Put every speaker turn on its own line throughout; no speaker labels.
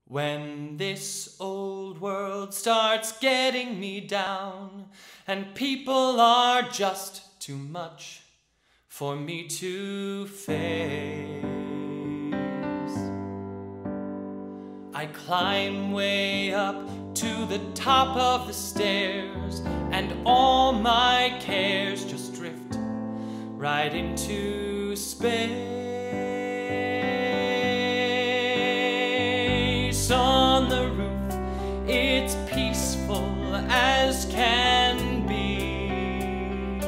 When this old world starts getting me down and people are just too much for me to face, I climb way up to the top of the stairs and all my cares just drift right into space. On the roof, it's peaceful as can be,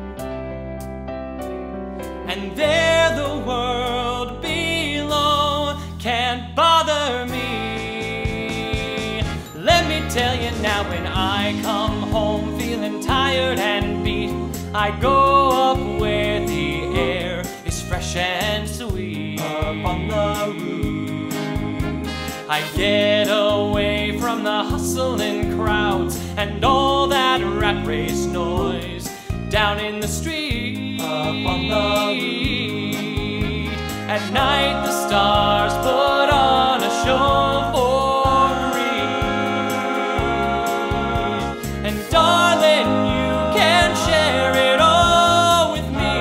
and there the world below can't bother me. Let me tell you now, when I come home feeling tired and beat, I go up where the air is fresh and sweet. Up on the roof, I get away from the hustling crowds and all that rat race noise down in the street. Up on the roof, at night the stars put on a show for me, and darling, you can share it all with me.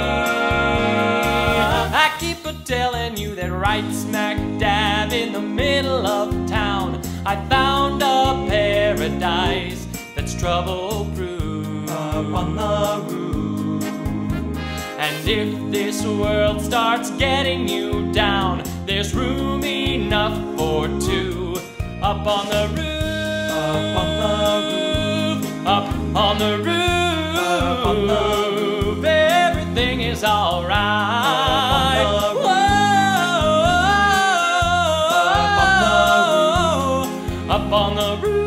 I keep telling you that right smack dab in the middle of town, I found a paradise that's trouble-proof. Up on the roof, and if this world starts getting you down, there's room enough for two. Up on the roof, up on the roof, up on the roof, up on the roof, everything is alright. Up on the roof.